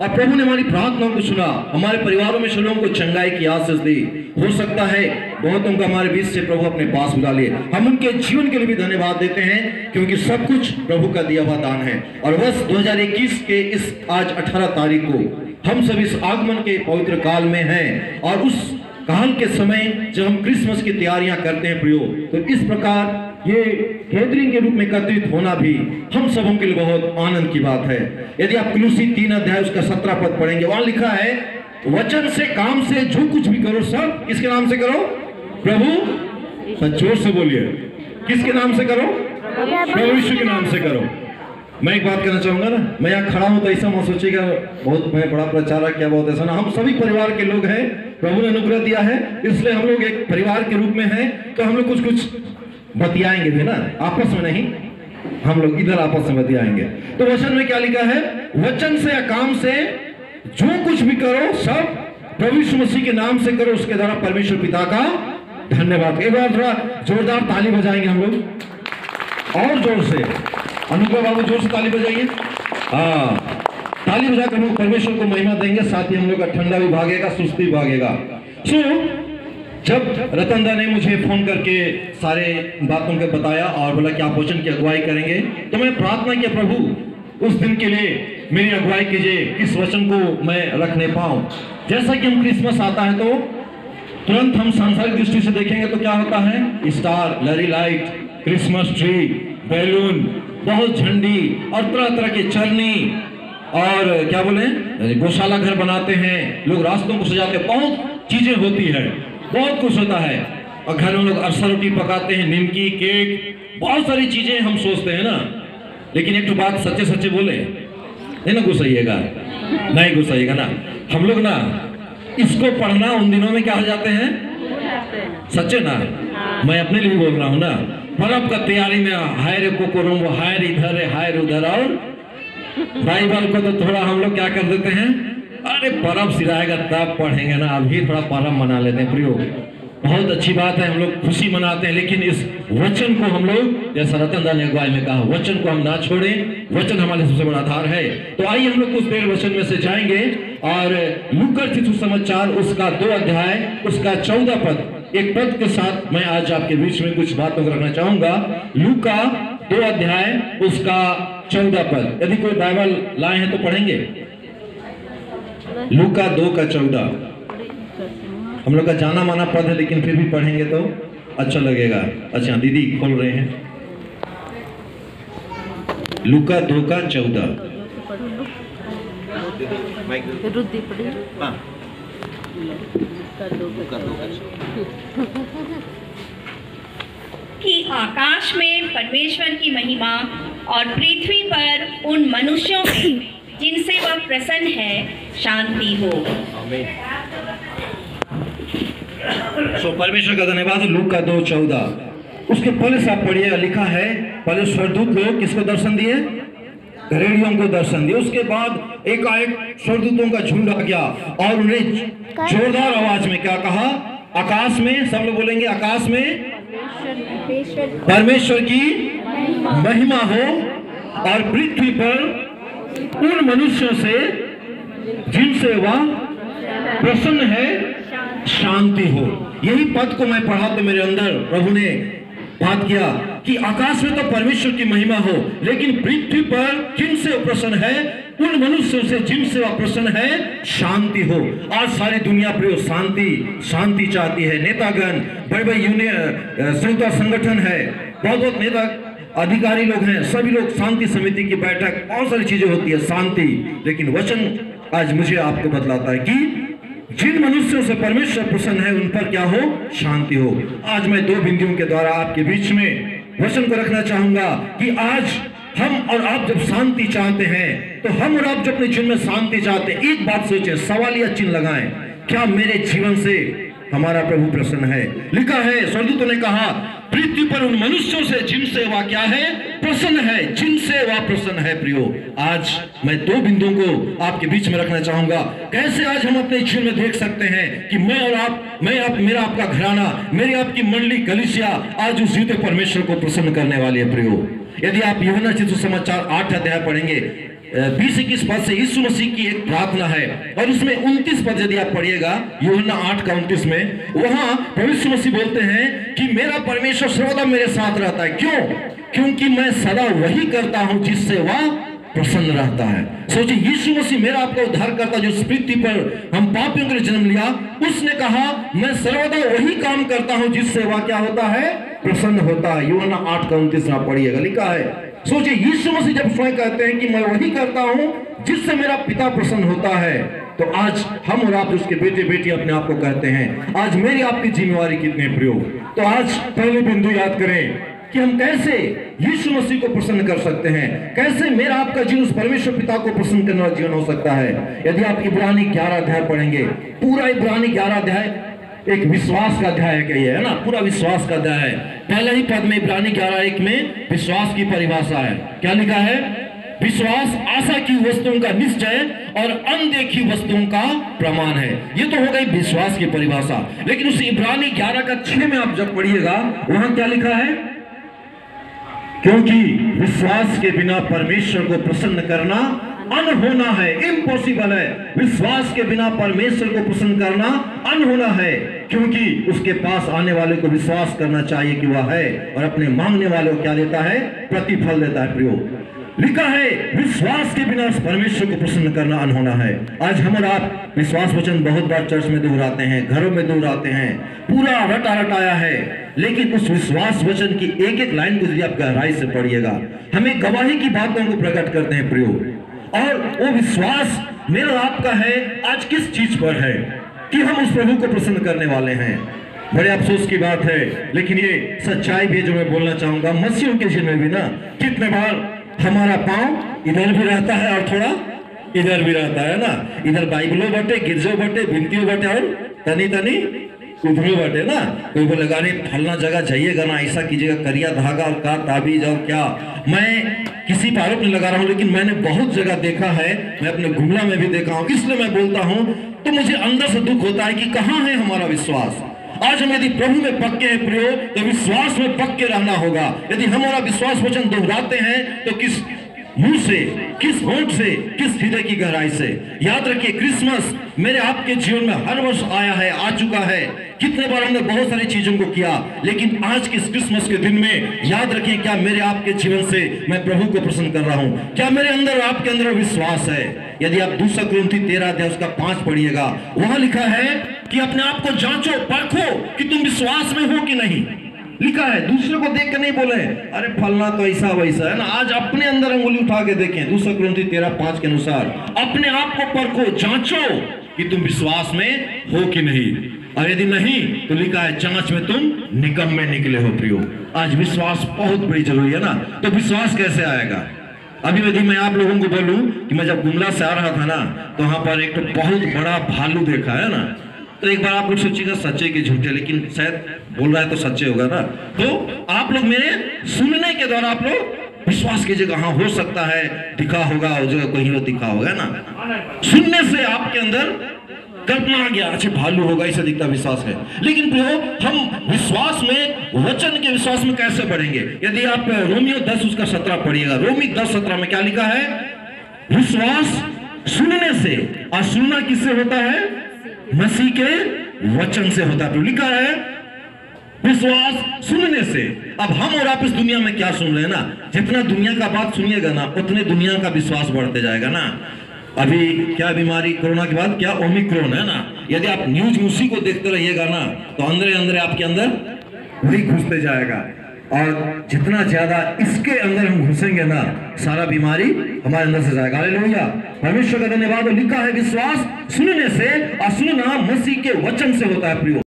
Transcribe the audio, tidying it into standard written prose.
और प्रभु ने हमारी प्रार्थनाओं को सुना, हमारे परिवारों में से लोगों को चंगाई की आशीष दी। हो सकता है बहुतों को हमारे बीच से प्रभु अपने पास बुला लिए। हम उनके जीवन के लिए भी धन्यवाद देते हैं, क्योंकि सब कुछ प्रभु का दिया हुआ दान है। और वर्ष 2021 के इस आज 18 तारीख को हम सब इस आगमन के पवित्र काल में हैं, और उस काल के समय जब हम क्रिसमस की तैयारियां करते हैं प्रियो, तो इस प्रकार ये गैदरिंग के रूप में एकत्रित होना भी हम सबों के लिए बहुत आनंद की बात है। यदि आप कुलूसी 3 अध्याय उसका 17 पद पढ़ेंगे, वहां लिखा है, वचन से काम से जो कुछ भी करो सब किसके नाम से करो? प्रभु, जोर से बोलिए, किसके नाम से करो? प्रभु यीशु के नाम से करो। मैं एक बात कहना चाहूंगा ना, मैं यहाँ खड़ा हूं तो ऐसा मत सोचिएगा बहुत मैं बड़ा प्रचारक क्या बहुत ऐसा ना। हम सभी परिवार के लोग हैं, प्रभु ने अनुग्रह दिया है, इसलिए हम लोग एक परिवार के रूप में हैं। तो हम लोग कुछ कुछ बतियाएंगे भी ना, आपस में नहीं, हम लोग इधर आपस में बतियाएंगे। तो वचन में क्या लिखा है? वचन से या काम से जो कुछ भी करो सब प्रभु यीशु मसीह के नाम से करो, उसके द्वारा परमेश्वर पिता का धन्यवाद। एक बार थोड़ा जोरदार ताली बजाएंगे हम लोग, और जोर से। अनुग्रह बाबू जोर से ताली बजाइए। हाँ, ताली बजाकर हम परमेश्वर को महिमा देंगे, साथ ही हम लोग का ठंडा भी भागेगा, सुस्ती भी भागेगा। जब रतनदा ने मुझे फोन करके सारे बातों को बताया और बोला कि आप वचन की अगुवाई करेंगे, तो मैं प्रार्थना किया, प्रभु उस दिन के लिए मेरी अगुवाई कीजिए, इस वचन को मैं रखने पाऊं। जैसा कि हम क्रिसमस आता है तो तुरंत हम सांसारिक दृष्टि से देखेंगे तो क्या होता है? स्टार, लरी लाइट, क्रिसमस ट्री, बैलून, बहुत झंडी और तरह तरह के चरनी, और क्या बोले, गौशाला घर बनाते हैं लोग, रास्तों को सजाते हैं, बहुत चीजें होती है, बहुत कुछ होता है। और घर में लोग अरसा रोटी पकाते हैं, निमकी, केक, बहुत सारी चीजें हम सोचते हैं ना। लेकिन एक तो बात सच्चे सच्चे बोले, नहीं ना गुस्साइएगा, नहीं गुस्साइएगा ना। हम लोग ना इसको पढ़ना उन दिनों में क्या हो जाते हैं? सच्चे ना, मैं अपने लिए बोल रहा हूँ ना। पर्व का तैयारी में हायर कोकोरम, हायर इधर है, हायर उधर, और बाइबल को तो थोड़ा हम लोग क्या कर देते हैं, अरे पर्व सिराएगा तब पढ़ेंगे ना, अभी थोड़ा पर्व मना लेते हैं। प्रियो, बहुत अच्छी बात है, हम लोग खुशी मनाते हैं, लेकिन इस वचन को हम लोग, जैसा रतनदा ने अगुवाई में कहा, वचन को हम ना छोड़ें, वचन हमारे सबसे बड़ा आधार है। तो आइए हम लोग कुछ देर वचन में से जाएंगे, और लूका सुसमाचार उसका 2 अध्याय उसका 14 पद, एक पद के साथ मैं आज आपके बीच में कुछ बातों को रखना चाहूंगा। लूका 2 अध्याय उसका 14 पद, यदि कोई बाइबल लाए हैं तो पढ़ेंगे। लूका 2 का 14, हम लोग का जाना माना पद है, लेकिन फिर भी पढ़ेंगे तो अच्छा लगेगा। अच्छा, दीदी खोल रहे हैं, लूका 2 का 14। कि आकाश में परमेश्वर की महिमा और पृथ्वी पर उन मनुष्यों में जिनसे वह प्रसन्न है शांति हो। परमेश्वर का धन्यवाद। लूका 2:14 उसके पहले से आप पढ़िए, लिखा है, पहले स्वर्गदूत लोग किसको दर्शन दिए? घरेड़ियों को दर्शन दिए। उसके बाद एकाएक स्वर्गदूतों का झुंड आ गया और उन्हें जोरदार आवाज में क्या कहा? आकाश में, सब लोग बोलेंगे, आकाश में परमेश्वर की महिमा हो और पृथ्वी पर उन मनुष्यों से जिनसे वह प्रसन्न है शांति हो। यही पद को मैं पढ़ा तो मेरे अंदर प्रभु ने बात किया कि आकाश में तो परमेश्वर की महिमा हो, लेकिन पृथ्वी पर जिनसे प्रसन्न है उन मनुष्यों से जिनसे वह प्रसन्न है शांति हो। आज सारी दुनिया प्रियो शांति चाहती है। नेतागण, बड़े बड़े यूनियन संगठन है, बहुत नेता अधिकारी लोग हैं, सभी लोग शांति समिति की बैठक, बहुत सारी चीजें होती है शांति। लेकिन वचन आज मुझे आपको बतलाता है कि जिन मनुष्यों से परमेश्वर प्रसन्न है उन पर क्या हो? शांति हो। आज मैं 2 बिंदुओं के द्वारा आपके बीच में वचन को रखना चाहूंगा कि आज हम और आप जब शांति चाहते हैं, तो हम और आप जब अपने जीवन में शांति चाहते हैं, एक बात सोचें, सवालिया चिन्ह लगाएं, क्या मेरे जीवन से हमारा प्रभु प्रसन्न है? लिखा है, स्वर्गदूतों ने कहा, पृथ्वी पर उन मनुष्यों से जिनसे वह क्या है? प्रसन्न है, जिनसे वह प्रसन्न है। प्रियो, आज मैं 2 बिंदुओं को आपके बीच में रखना चाहूंगा। कैसे आज हम अपने जीवन में देख सकते हैं कि मैं और आप, मेरा आपका घराना, मेरी आपकी मंडली कलीसिया आज उस जीते परमेश्वर को प्रसन्न करने वाली है। प्रियो, यदि आप यूहन्ना सुसमाचार 8 अध्याय पढ़ेंगे, 20-21 पद से यीशु मसीह की एक प्रार्थना है, और उसमें 29 पद यदि आप पढ़िएगा यूहन्ना 8:29 में, वहां प्रभु यीशु मसीह बोलते हैं कि मेरा परमेश्वर सर्वदा मेरे साथ रहता है। क्यों? क्योंकि मैं सदा वही करता हूं जिससे वह प्रसन्न रहता है। सोचिए, यीशु मसीह मेरा आपका उद्धार करता, जो इस पृथ्वी पर हम पापियों के लिए जन्म लिया, उसने कहा मैं सर्वदा वही काम करता हूं जिससे वह क्या होता है? प्रसन्न होता है। यूहन्ना 8:29 आप पढ़िएगा, लिखा है। सोचिए, यीशु मसीह जब स्वयं कहते हैं कि मैं वही करता हूं जिससे मेरा पिता प्रसन्न होता है, तो आज हम और आप उसके बेटे बेटी अपने आप को कहते हैं। आज मेरी आपकी जिम्मेवारी कितनी है प्रियो? तो आज पहले बिंदु याद करें कि हम कैसे यीशु मसीह को प्रसन्न कर सकते हैं, कैसे मेरा आपका जीवन उस परमेश्वर पिता को प्रसन्न करने वाला जीवन हो सकता है। यदि आप इब्रानी 11 अध्याय पढ़ेंगे, पूरा इब्रानी 11 अध्याय एक विश्वास का अध्याय है ना, पूरा विश्वास का अध्याय है। पहले ही पद में इब्रानी 11:1 में विश्वास की परिभाषा है। क्या लिखा है? विश्वास आशा की वस्तुओं का निश्चय और अनदेखी वस्तुओं का प्रमाण है। ये तो हो गई विश्वास की परिभाषा। लेकिन उस इब्रानी 11:6 में आप जब पढ़िएगा, वहां क्या लिखा है? क्योंकि विश्वास के बिना परमेश्वर को प्रसन्न करना अनहोना है, इम्पॉसिबल है। विश्वास के बिना परमेश्वर को प्रसन्न करना अनहोना है, क्योंकि उसके पास आने वाले को विश्वास करना चाहिए कि वह है, और अपने मांगने वाले को क्या देता है? प्रतिफल देता है। प्रियो, लिखा है विश्वास के बिना परमेश्वर को प्रसन्न करना अनहोना है। आज हम और आप विश्वास वचन बहुत बार चर्च में दोहराते हैं, घरों में दोहराते हैं, पूरा रटा रटाया है, लेकिन उस विश्वास वचन की एक एक लाइन को यदि आप गहराई से पढ़िएगा, हमें गवाही की बातों को प्रकट करते हैं प्रियो। और वो विश्वास मेरा आपका है आज किस चीज पर है? कि हम उस प्रभु को प्रसन्न करने वाले हैं। बड़े अफसोस की बात है, लेकिन ये सच्चाई भी जो मैं बोलना चाहूंगा, मसीहों के जीवन में भी ना कितने बार हमारा पांव इधर भी रहता है और थोड़ा इधर भी रहता है ना। इधर बाइबलों बटे, गिरजो बटे, भिंतियों बटे, और तनी तनी उधरो बटे ना। कोई बोलेगा नहीं फलना जगह जाइएगा ना, ऐसा कीजिएगा, करिया धागा और का ताबीज और क्या। मैं किसी पर आरोप नहीं लगा रहा हूं, लेकिन मैंने बहुत जगह देखा है, मैं अपने गुमला में भी देखा हूं, इसलिए मैं बोलता हूं। तो मुझे अंदर से दुख होता है कि कहां है हमारा विश्वास। आज हम यदि प्रभु में पक्के हैं प्रियो, तो विश्वास में पक्के रहना होगा। यदि हमारा विश्वास वचन दोहराते हैं, तो किस मुंह से, किस होंठ से, किस हृदय की गहराई से। याद रखिए, क्रिसमस मेरे आपके जीवन में हर वर्ष आया है, आ चुका है। कितने बार हमने बहुत सारी चीजों को किया, लेकिन आज के इस क्रिसमस के दिन में याद रखिए, क्या मेरे आपके जीवन से मैं प्रभु को प्रसन्न कर रहा हूं? क्या मेरे अंदर और आपके अंदर विश्वास है? यदि आप 2 कुरिन्थी 13 अध्याय उसका 5 पढ़िएगा, वहां लिखा है कि अपने आप को जांचो, परखो कि तुम विश्वास में हो कि नहीं। लिखा है, दूसरे को देख कर नहीं बोले अरे फलना तो ऐसा वैसा है ना। आज अपने अंदर अंगुली उठा के देखें, 2 कुरिन्थी 13:5 के अनुसार अपने आप को परखो, जांचो कि तुम विश्वास में हो कि नहीं। और यदि नहीं, तो लिखा है जांच में तुम निकम्मे निकले हो। प्रियो, आज विश्वास बहुत बड़ी जरूरी है ना। तो विश्वास कैसे आएगा? अभी यदि मैं आप लोगों को बोलूं कि मैं जब गुमला से आ रहा था ना, तो वहां पर एक तो बहुत बड़ा भालू देखा है ना। तो एक बार आप लोग सोचिएगा सच्चे के झूठे, लेकिन शायद बोल रहा है तो सच्चे होगा ना। तो आप लोग मेरे सुनने के द्वारा आप लोग विश्वास कीजिएगा, हाँ हो सकता है दिखा होगा, हो जगह कहीं दिखा होगा ना। सुनने से आपके अंदर कल्पना आ गया, अच्छा भालू होगा, इसे दिखता विश्वास है। लेकिन प्रियो, हम विश्वास में, वचन के विश्वास में कैसे बढ़ेंगे? यदि आप रोमियो 10 उसका 17 पढ़िएगा, रोमी 10:17 में क्या लिखा है? विश्वास सुनने से, और सुनना किससे होता है? मसीह के वचन से होता है। तो लिखा है विश्वास सुनने से। अब हम और आप इस दुनिया में क्या सुन रहे हैं ना, जितना दुनिया का बात सुनिएगा ना, उतने दुनिया का विश्वास बढ़ते जाएगा ना। अभी क्या बीमारी, कोरोना के बाद क्या ओमिक्रॉन है ना। यदि आप न्यूज उसी को देखते रहिएगा ना, तो अंदर अंदर आपके अंदर वही घुसते जाएगा। और जितना ज्यादा इसके अंदर हम घुसेंगे ना, सारा बीमारी हमारे अंदर से जाएगा। हालेलुया, परमेश्वर का धन्यवाद। लिखा है विश्वास सुनने से, और सुनना मसीह के वचन से होता है प्रियो।